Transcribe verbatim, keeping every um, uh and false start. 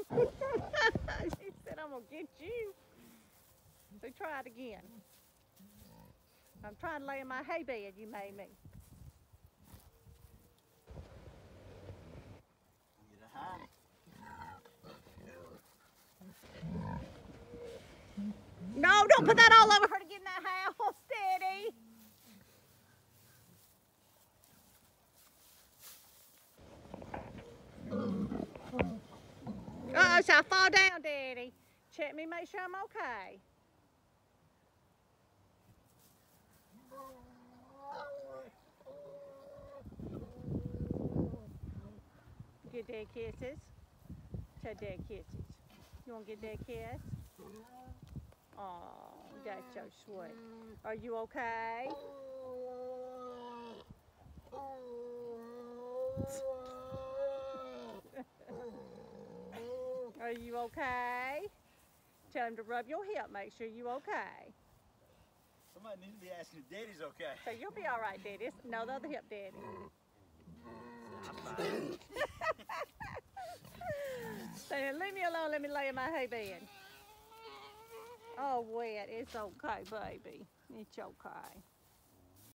She said, I'm gonna get you. So try it again. I'm trying to lay in my hay bed you made me. Get a honey. No, don't put that all over her to get in that house, Daddy. Uh-oh, shall I fall down, Daddy? Check me, make sure I'm okay. Get Dad kisses. Tell Dad kisses. You want to get Dad kiss? Oh, that's so sweet. Are you okay? Are you okay? Tell him to rub your hip, make sure you okay. Somebody needs to be asking if Daddy's okay. So you'll be all right, Daddy. No, the other hip, Daddy. Say, leave me alone, let me lay in my hay bed. Oh, wet, it's okay, baby. It's okay.